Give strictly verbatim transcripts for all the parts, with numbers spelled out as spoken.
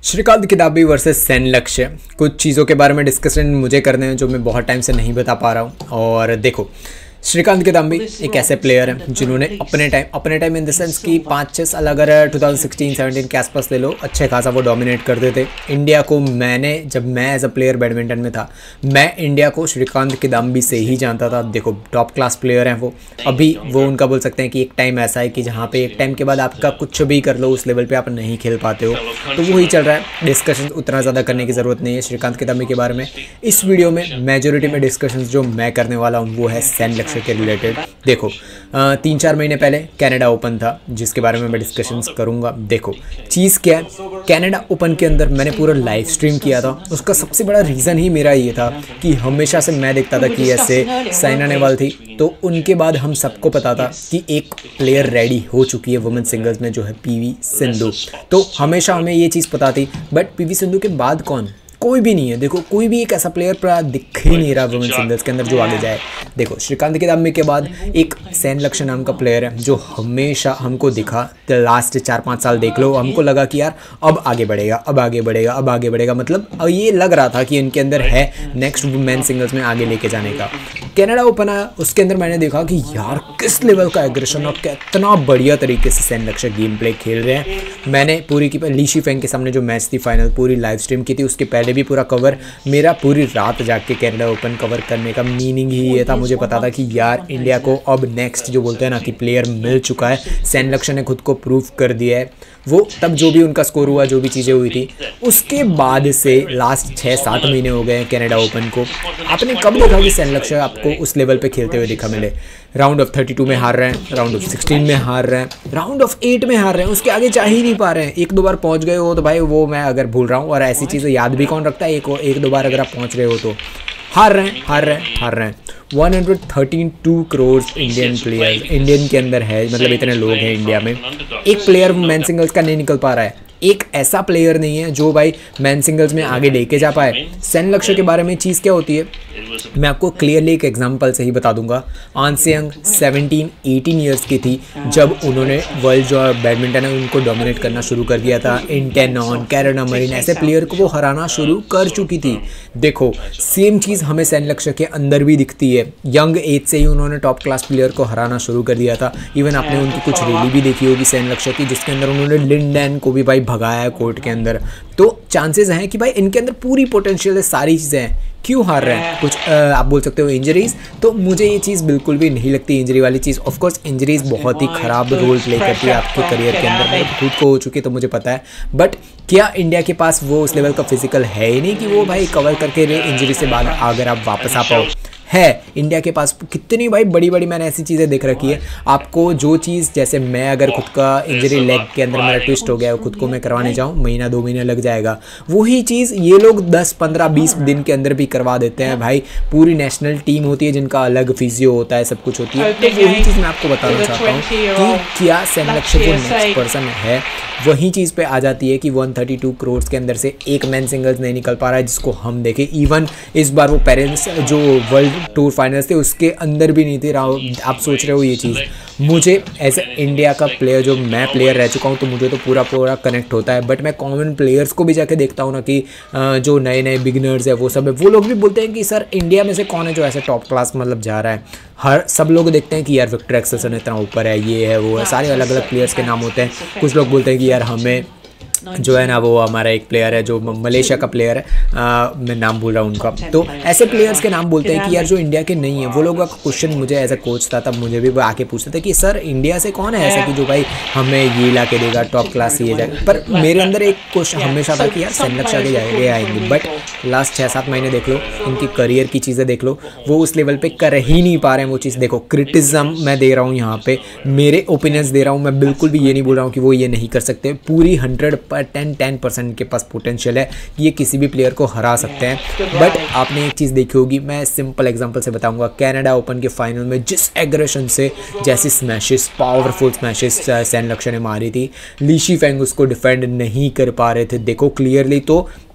Shrikant Kidambi versus Sen लक्ष्य। कुछ चीज़ों के बारे में डिस्कशन मुझे करने हैं जो मैं बहुत टाइम से नहीं बता पा रहा हूँ। और देखो, श्रीकांत किदाम्बी एक ऐसे प्लेयर हैं जिन्होंने अपने टाइम अपने टाइम इन द सेंस कि पाँच छः साल अगर दो हज़ार सोलह सत्रह के आसपास ले लो, अच्छे खासा वो डोमिनेट करते थे इंडिया को। मैंने जब मैं एज अ प्लेयर बैडमिंटन में था, मैं इंडिया को श्रीकांत किदाम्बी से ही जानता था। देखो, टॉप क्लास प्लेयर हैं वो। अभी वो उनका बोल सकते हैं कि एक टाइम ऐसा है कि जहाँ पे एक टाइम के बाद आपका कुछ भी कर लो, उस लेवल पे आप नहीं खेल पाते हो, तो वही चल रहा है। डिस्कशन उतना ज़्यादा करने की ज़रूरत नहीं है श्रीकांत किदाम्बी के बारे में। इस वीडियो में मेजोरिटी में डिस्कशन जो मैं करने वाला हूँ वो है सेन लक्ष्य के रिलेटेड। देखो, तीन चार महीने पहले कनाडा ओपन था जिसके बारे में मैं डिस्कशंस करूंगा। देखो, चीज़ क्या है, कनाडा ओपन के अंदर मैंने पूरा लाइव स्ट्रीम किया था। उसका सबसे बड़ा रीज़न ही मेरा ये था कि हमेशा से मैं देखता था कि ऐसे साइना नेहवाल थी, तो उनके बाद हम सबको पता था कि एक प्लेयर रेडी हो चुकी है वुमेन सिंगल्स में, जो है पीवी सिंधु। तो हमेशा हमें ये चीज़ पता थी, बट पीवी सिंधु के बाद कौन? कोई भी नहीं है। देखो, कोई भी एक ऐसा प्लेयर पर दिख ही नहीं रहा वुमेन सिंगल्स के अंदर जो आगे जाए। देखो, श्रीकांत किदाम्बी के बाद एक सेन लक्ष्य नाम का प्लेयर है जो हमेशा हमको दिखा। लास्ट चार पाँच साल देख लो, हमको लगा कि यार अब आगे बढ़ेगा, अब आगे बढ़ेगा, अब आगे बढ़ेगा। मतलब ये लग रहा था कि इनके अंदर है नेक्स्ट वुमेन सिंगल्स में आगे लेके जाने का। कनाडा ओपन आया, उसके अंदर मैंने देखा कि यार किस लेवल का एग्रेशन और कितना बढ़िया तरीके से सेन लक्ष्य गेम प्ले खेल रहे हैं। मैंने पूरी की ली शीफेंग के सामने जो मैच थी फाइनल, पूरी लाइव स्ट्रीम की थी। उसके पहले भी पूरा कवर, मेरा पूरी रात जाग के कनाडा ओपन कवर करने का मीनिंग ही ये था। मुझे पता था कि यार इंडिया को अब नेक्स्ट जो बोलते हैं ना कि प्लेयर मिल चुका है। सेन लक्ष्य ने खुद को प्रूव कर दिया है। वो तब जो भी उनका स्कोर हुआ, जो भी चीज़ें हुई थी, उसके बाद से लास्ट छः सात महीने हो गए कनाडा ओपन को। आपने कब देखा कि सेन लक्ष्य आपको उस लेवल पे खेलते हुए दिखा मिले? राउंड ऑफ थर्टी टू में हार रहे हैं, राउंड ऑफ सिक्सटीन में हार रहे हैं, राउंड ऑफ एट में हार रहे हैं, उसके आगे जा ही नहीं पा रहे हैं। एक दो बार पहुंच गए हो तो भाई वो मैं अगर भूल रहा हूँ, और ऐसी चीज़ें याद भी कौन रखता है। एक एक दो बार अगर आप पहुँच रहे हो तो हार रहे हैं, हार रहे हैं, हार रहे हैं। One hundred thirteen two crore Indian player Indian के अंदर है, मतलब इतने लोग हैं इंडिया में। एक प्लेयर मैन सिंगल्स का नहीं निकल पा रहा है। एक ऐसा प्लेयर नहीं है जो भाई मैन सिंगल्स में आगे लेके जा पाए। सेन लक्ष्य के बारे में चीज़ क्या होती है, मैं आपको क्लियरली एक एग्जांपल से ही बता दूंगा। आन से यंग सेवनटीन एटीन ईयर्स की थी जब उन्होंने वर्ल्ड जो बैडमिंटन है उनको डोमिनेट करना शुरू कर दिया था। इंटेनॉन, कैरोना मरीन, ऐसे प्लेयर को वो हराना शुरू कर चुकी थी। देखो, सेम चीज़ हमें सेन लक्ष्य के अंदर भी दिखती है। यंग एज से ही उन्होंने टॉप क्लास प्लेयर को हराना शुरू कर दिया था। इवन आपने उनकी कुछ रैली भी देखी होगी सेन लक्ष्य की, जिसके अंदर उन्होंने लिंडन को भी भाई भगाया है कोर्ट के अंदर। तो चांसेस हैं कि भाई इनके अंदर पूरी पोटेंशियल है, सारी चीज़ें हैं। क्यों हार रहे हैं? कुछ आ, आप बोल सकते हो इंजरीज। तो मुझे ये चीज़ बिल्कुल भी नहीं लगती इंजरी वाली चीज़। ऑफ कोर्स इंजरीज बहुत ही ख़राब रोल प्ले करती है आपके करियर के अंदर। मैं खुद को हो चुकी तो मुझे पता है। बट क्या इंडिया के पास वो उस लेवल का फिजिकल है ही नहीं कि वो भाई कवर करके इंजरी से बाद अगर आप वापस आ पाओ? है इंडिया के पास कितनी भाई बड़ी बड़ी मैंने ऐसी चीज़ें देख रखी है। आपको जो चीज़, जैसे मैं अगर खुद का इंजरी लेग के अंदर मेरा ट्विस्ट हो गया, खुद को मैं करवाने जाऊँ, महीना दो महीने लग जाएगा। वही चीज़ ये लोग दस पंद्रह बीस दिन के अंदर भी करवा देते हैं। भाई पूरी नेशनल टीम होती है जिनका अलग फिजियो होता है, सब कुछ होती है। तो वही चीज़ मैं आपको बताना चाहता हूँ कि क्या सेन लक्ष्य जो नेक्स्ट पर्सन है, वही चीज़ पे आ जाती है कि एक सौ बत्तीस करोड़ के अंदर से एक मैन सिंगल्स नहीं निकल पा रहा है जिसको हम देखें। इवन इस बार वो पेरेंट्स जो वर्ल्ड टूर फाइनल्स थे उसके अंदर भी नहीं थे। आप सोच रहे हो ये चीज़। मुझे एज ए इंडिया का प्लेयर, जो मैं प्लेयर रह चुका हूँ, तो मुझे तो पूरा पूरा कनेक्ट होता है। बट मैं कॉमन प्लेयर्स को भी जाके देखता हूँ ना कि जो नए नए बिगिनर्स है वो सब है, वो लोग भी बोलते हैं कि सर इंडिया में से कौन है जो ऐसे टॉप क्लास मतलब जा रहा है। हर सब लोग देखते हैं कि यार विक्टर एक्सेल्सन इतना ऊपर है, ये है वो है, सारे अलग अलग प्लेयर्स के नाम होते हैं। कुछ लोग बोलते हैं कि यार हमें जो है ना, वो हमारा एक प्लेयर है जो मलेशिया का प्लेयर है, आ, मैं नाम भूल रहा हूँ उनका। तो ऐसे प्लेयर्स के नाम बोलते हैं कि यार जो इंडिया के नहीं है। वो लोगों का क्वेश्चन मुझे एज अ कोच था तब मुझे भी वो आके पूछते थे कि सर इंडिया से कौन है ऐसा कि जो भाई हमें ये ला के देगा, टॉप क्लास ये जाएगा। पर मेरे अंदर एक क्वेश्चन हमेशा था कि यार सेन लक्ष्य के जाएंगे आएंगे। बट लास्ट छः सात महीने देख लो, इनकी करियर की चीज़ें देख लो, वो उस लेवल पर कर ही नहीं पा रहे हैं वो चीज़। देखो, क्रिटिज़म मैं दे रहा हूँ यहाँ पे, मेरे ओपिनियंस दे रहा हूँ। मैं बिल्कुल भी ये नहीं बोल रहा हूँ कि वो ये नहीं कर सकते। पूरी हंड्रेड पर टेन टेन के पास पोटेंशियल है कि ये किसी भी प्लेयर को हरा सकते हैं। बट आपने एक चीज़ देखी होगी, मैं सिंपल एग्जांपल से बताऊंगा। कनाडा ओपन के फाइनल में जिस एग्रेशन से जैसी स्मैशेस, पावरफुल स्मैशेस सेन लक्ष्य ने मारी थी, ली शीफेंग उसको डिफेंड नहीं कर पा रहे थे। देखो क्लियरली, तो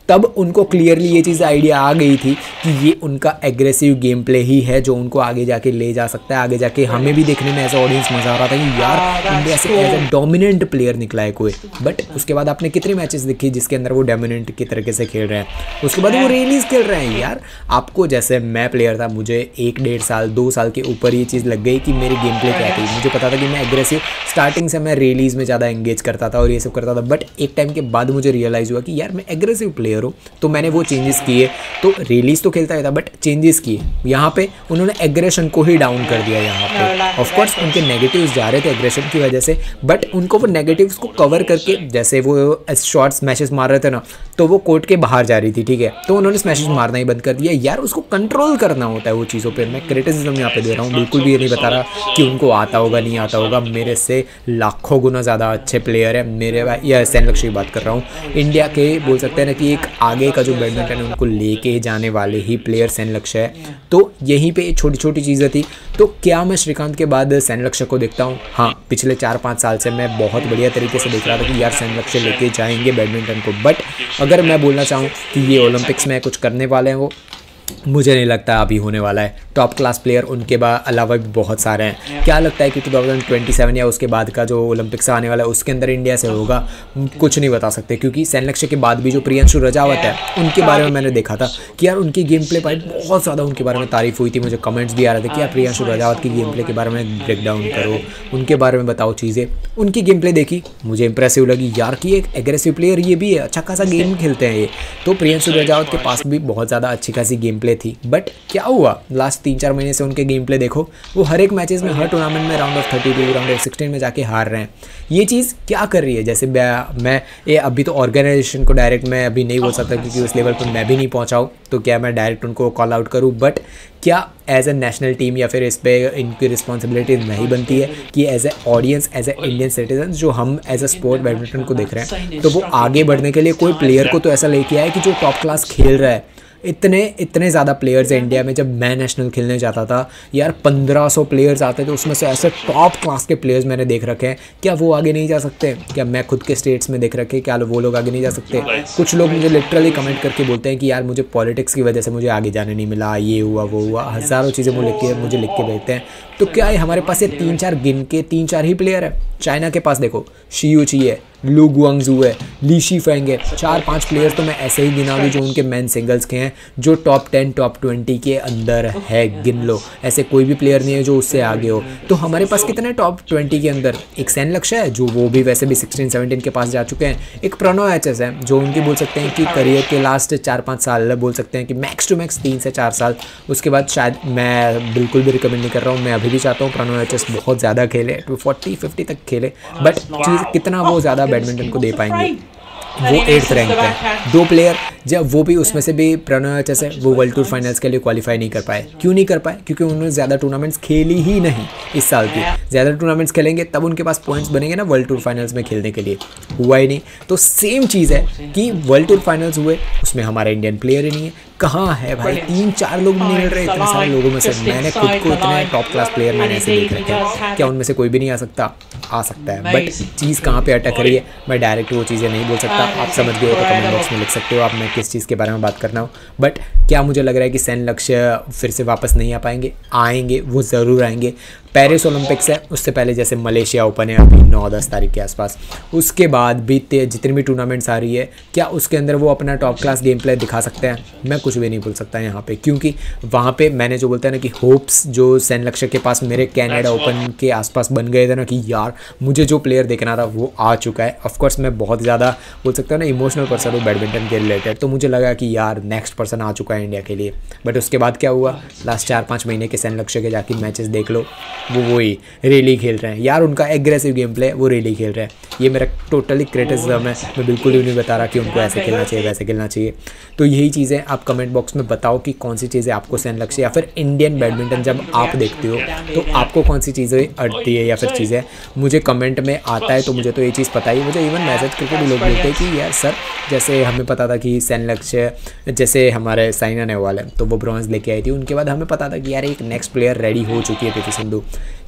तब उनको क्लियरली ये चीज़ आइडिया आ गई थी कि ये उनका एग्रेसिव गेम प्ले ही है जो उनको आगे जाके ले जा सकता है। आगे जाके हमें भी देखने में ऐसा ऑडियंस मज़ा आ रहा था कि यार इंडिया से एज ए डोमिनेंट प्लेयर निकला है कोई। बट उसके बाद आपने कितने मैचेस देखी जिसके अंदर वो डोमिनेंट की तरीके से खेल रहे हैं, उसके बाद वो रेलीज खेल रहे हैं। यार आपको, जैसे मैं प्लेयर था, मुझे एक डेढ़ साल दो साल के ऊपर ये चीज़ लग गई कि मेरी गेम प्ले क्या थी। मुझे पता था कि मैं एग्रेसिव स्टार्टिंग से मैं रेलीज में ज़्यादा एंगेज करता था और ये सब करता था। बट एक टाइम के बाद मुझे रियलाइज़ हुआ कि यार मैं एग्रेसिव प्लेयर हूँ, तो मैंने वो चेंजेस किए। तो रिलीज तो खेलता ही था बट चेंजेस किए। यहाँ पे उन्होंने एग्रेशन को ही डाउन कर दिया। यहाँ पे ऑफ कोर्स उनके नेगेटिव्स जा रहे थे एग्रेशन की वजह से, बट उनको वो नेगेटिव्स को कवर करके, जैसे वो शॉर्ट स्मैशेस मार रहे थे ना, तो वो कोर्ट के बाहर जा रही थी, ठीक है, तो उन्होंने स्मैशेस मारना ही बंद कर दिया। यार उसको कंट्रोल करना होता है वो चीज़ों पे। मैं क्रिटिसिज्म यहाँ पे दे रहा हूँ, बिल्कुल भी ये नहीं बता रहा कि उनको आता होगा नहीं आता होगा। मेरे से लाखों गुना ज़्यादा अच्छे प्लेयर है मेरे भाई। या सैन लक्ष्य की बात कर रहा हूँ, इंडिया के बोल सकते हैं ना कि एक आगे का जो बैडमिंटन है उनको लेके जाने वाले ही प्लेयर सैन लक्ष्य है। तो यहीं पे छोटी छोटी चीज़ें थी। तो क्या मैं श्रीकांत के बाद सैन लक्ष्य को देखता हूँ? हाँ, पिछले चार पाँच साल से मैं बहुत बढ़िया तरीके से देख रहा था कि यार सैन लक्ष्य लेके जाएंगे बैडमिंटन को। बट अगर मैं बोलना चाहूँ कि ये ओलंपिक्स में कुछ करने वाले हैं, वो मुझे नहीं लगता अभी होने वाला है। टॉप क्लास प्लेयर उनके बाद अलावा भी बहुत सारे हैं। क्या लगता है कि टू थाउजेंड ट्वेंटी सेवन या उसके बाद का जो ओलंपिक्स आने वाला है उसके अंदर इंडिया से होगा? कुछ नहीं बता सकते, क्योंकि सैन लक्ष्य के बाद भी जो प्रियांशु रजावत है उनके बारे में मैंने देखा था कि यार उनकी गेम प्ले पाइट बहुत ज़्यादा उनके बारे में तारीफ हुई थी। मुझे कमेंट्स भी आ रहे थे कि यार प्रियांशु रजावत की गेम प्ले के बारे में ब्रेक डाउन करो, उनके बारे में बताओ चीज़ें। उनकी गेम प्ले देखी, मुझे इंप्रेसिव लगी यार कि एक एग्रेसिव प्लेयर ये भी है, अच्छा खासा गेम खेलते हैं ये। तो प्रियांशु रजावत के पास भी बहुत ज़्यादा अच्छी खासी गेम प्ले थी। बट क्या हुआ लास्ट तीन चार महीने से उनके गेम प्ले देखो, वो हर एक मैचेस में, हर टूर्नामेंट में round of thirty two round of sixteen में जाके हार रहे हैं। ये चीज़ क्या कर रही है? जैसे मैं ये अभी तो ऑर्गेनाइजेशन को डायरेक्ट मैं अभी नहीं बोल सकता क्योंकि उस लेवल पर मैं भी नहीं पहुंचा हूँ, तो क्या मैं डायरेक्ट उनको कॉल आउट करूँ? बट क्या एज ए नेशनल टीम या फिर इस पर इनकी रिस्पॉन्सिबिलिटी नहीं बनती है कि as a audience, as a Indian citizen जो हम एज ए स्पोर्ट बैडमिंटन को देख रहे हैं, तो वो आगे बढ़ने के लिए कोई प्लेयर को तो ऐसा लेके आए कि जो टॉप क्लास खेल रहा है। इतने इतने ज़्यादा प्लेयर्स हैं इंडिया में। जब मैं नेशनल खेलने जाता था यार पंद्रह सौ प्लेयर्स आते थे, उसमें से ऐसे टॉप क्लास के प्लेयर्स मैंने देख रखे हैं। क्या वो आगे नहीं जा सकते? क्या मैं खुद के स्टेट्स में देख रखे, क्या वो लोग आगे नहीं जा सकते? कुछ लोग मुझे लिटरली कमेंट करके बोलते हैं कि यार मुझे पॉलिटिक्स की वजह से मुझे आगे जाने नहीं मिला, ये हुआ वो हुआ, हज़ारों चीज़ें वो लिख के मुझे लिख के भेजते हैं। तो क्या है, हमारे पास ये तीन चार गिन के तीन चार ही प्लेयर है। चाइना के पास देखो शियू ची है, लू गुआंगजू है, ली शी फेंग है, चार पांच प्लेयर्स तो मैं ऐसे ही गिना दूँ जो उनके मेन सिंगल्स के हैं, जो टॉप टेन टॉप ट्वेंटी के अंदर है, गिन लो। ऐसे कोई भी प्लेयर नहीं है जो उससे आगे हो। तो हमारे पास कितने टॉप ट्वेंटी के अंदर? एक सैन लक्ष्य है जो वो भी वैसे भी सिक्सटीन सेवनटीन के पास जा चुके हैं। एक प्रणव एच एस है जो उनकी बोल सकते हैं कि करियर के लास्ट चार पाँच साल बोल सकते हैं कि मैक्स टू मैक्स तीन से चार साल। उसके बाद शायद मैं बिल्कुल भी रिकमेंड नहीं कर रहा हूँ, मैं अभी भी चाहता हूँ प्रणव एच एस बहुत ज़्यादा खेले, टू फोर्टी फिफ्टी तक खेले, बट चीज़ कितना वो ज़्यादा बैडमिंटन को दे पाएंगे। वो एट्थ रैंक पे है। दो प्लेयर जब वो भी उसमें से भी प्रणव एच एस है, वो वर्ल्ड टूर फाइनल्स के लिए क्वालिफाई नहीं कर पाए। क्यों नहीं कर पाए? क्योंकि उन्होंने ज़्यादा टूर्नामेंट्स खेली ही नहीं इस साल की। ज़्यादा टूर्नामेंट्स खेलेंगे तब उनके पास पॉइंट्स बनेंगे ना वर्ल्ड टूर फाइनल्स में खेलने के लिए। हुआ ही नहीं। तो सेम चीज़ है कि वर्ल्ड टूर फाइनल्स हुए, उसमें हमारा इंडियन प्लेयर ही नहीं है। कहाँ है भाई? तीन चार लोग नहीं मिल रहे इतने सारे लोगों में से। मैंने खुद को इतने टॉप क्लास प्लेयर मैंने ऐसे देख रखे हैं, क्या उनमें से कोई भी नहीं आ सकता? आ सकता है, बट चीज़ कहाँ पे अटक रही है मैं डायरेक्ट वो चीज़ें नहीं बोल सकता। आप समझ गए हो तो कमेंट बॉक्स में लिख सकते हो आप मैं किस चीज़ के बारे में बात करना हो। बट क्या मुझे लग रहा है कि सैन लक्ष्य फिर से वापस नहीं आ पाएंगे? आएंगे, वो ज़रूर आएंगे। पेरिस ओलंपिक्स है, उससे पहले जैसे मलेशिया ओपन है अभी नौ दस तारीख के आसपास, उसके बाद भी जितनी भी टूर्नामेंट्स आ रही है, क्या उसके अंदर वो अपना टॉप क्लास गेम प्ले दिखा सकते हैं? मैं कुछ भी नहीं बोल सकता यहाँ पे, क्योंकि वहाँ पे मैंने जो बोलता है ना कि होप्स जो सैन लक्ष्य के पास मेरे कैनेडा ओपन के आसपास बन गए थे ना कि यार मुझे जो प्लेयर देखना था वो आ चुका है। ऑफकोर्स मैं बहुत ज़्यादा बोल सकता हूँ ना इमोशनल पर्सन हूँ बैडमिंटन के रिलेटेड, तो मुझे लगा कि यार नेक्स्ट पर्सन आ चुका है इंडिया के लिए। बट उसके बाद क्या हुआ? लास्ट चार पाँच महीने के सैन लक्ष्य के जाके मैचेस देख लो, वो वही रेली खेल रहे हैं यार। उनका एग्रेसिव गेम प्ले वो रेली खेल रहे हैं। ये मेरा टोटली क्रिटिसिज्म है, मैं बिल्कुल ही नहीं बता रहा कि उनको ऐसे खेलना चाहिए वैसे खेलना चाहिए। तो यही चीज़ें आप कमेंट बॉक्स में बताओ कि कौन सी चीज़ें आपको सैन लक्ष्य या फिर इंडियन बैडमिंटन जब आप देखते हो तो आपको कौन सी चीज़ें अड़ती है या फिर चीज़ें मुझे कमेंट में आता है। तो मुझे तो ये चीज़ पता ही, मुझे इवन मैसेज करके भी लोग बोलते हैं कि यार सर जैसे हमें पता था कि सैन लक्ष्य जैसे हमारे साइना नेहवाल है तो वो ब्रॉन्ज लेके आई थी, उनके बाद हमें पता था कि यार एक नेक्स्ट प्लेयर रेडी हो चुकी है पी वी सिंधु।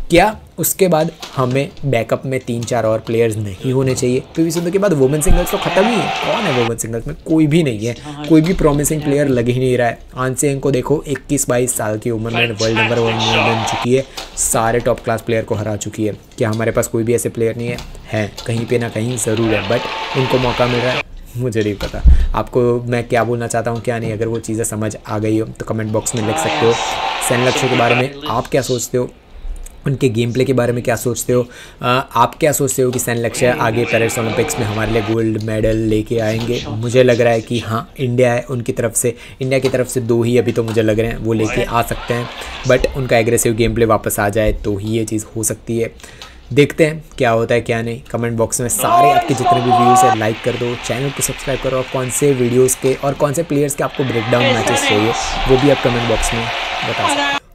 क्या उसके बाद हमें बैकअप में तीन चार और प्लेयर्स नहीं होने चाहिए? पीवी सिंधु के बाद वुमेन सिंगल्स तो खत्म ही है। कौन है वुमेन सिंगल्स में? कोई भी नहीं है, कोई भी प्रॉमिसिंग प्लेयर लग ही नहीं रहा है। आंसिंग को देखो, इक्कीस बाईस साल की उम्र में वर्ल्ड नंबर वन बन चुकी है, सारे टॉप क्लास प्लेयर को हरा चुकी है। क्या हमारे पास कोई भी ऐसे प्लेयर नहीं है? है, कहीं पे ना कहीं ज़रूर है, बट उनको मौका मिल रहा है? मुझे नहीं पता आपको मैं क्या बोलना चाहता हूँ क्या नहीं। अगर वो चीज़ें समझ आ गई हो तो कमेंट बॉक्स में लिख सकते हो। सैन लक्ष्य के बारे में आप क्या सोचते हो, उनके गेम प्ले के बारे में क्या सोचते हो? आ, आप क्या सोचते हो कि सैन लक्ष्य आगे पेरिस ओलंपिक्स में हमारे लिए गोल्ड मेडल लेके आएंगे? मुझे लग रहा है कि हाँ, इंडिया है उनकी तरफ से, इंडिया की तरफ से दो ही अभी तो मुझे लग रहे हैं वो लेके आ सकते हैं, बट उनका एग्रेसिव गेम प्ले वापस आ जाए तो ही ये चीज़ हो सकती है। देखते हैं क्या होता है क्या नहीं। कमेंट बॉक्स में सारे आपके जितने भी व्यूज़ है लाइक कर दो, चैनल को सब्सक्राइब करो, और कौन से वीडियोज़ के और कौन से प्लेयर्स के आपको ब्रेकडाउन मैचेस चाहिए वो भी आप कमेंट बॉक्स में बता सकते हो।